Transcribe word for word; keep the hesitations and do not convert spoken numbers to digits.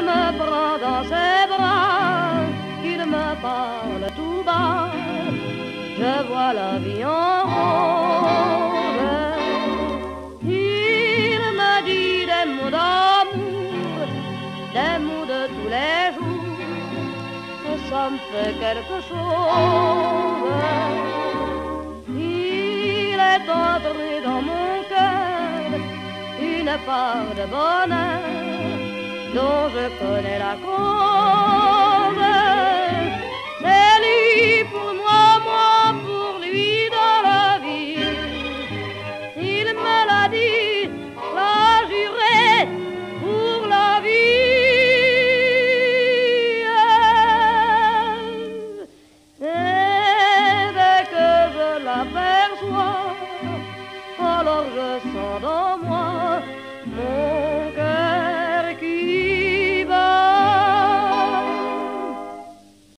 me prend dans ses bras, qu'il me parle tout bas, je vois la vie en rose. Il me dit des mots d'amour, des mots de tous les jours, que ça me fait quelque chose. Il est entré dans mon cœur une part de bonheur dont je connais la cause.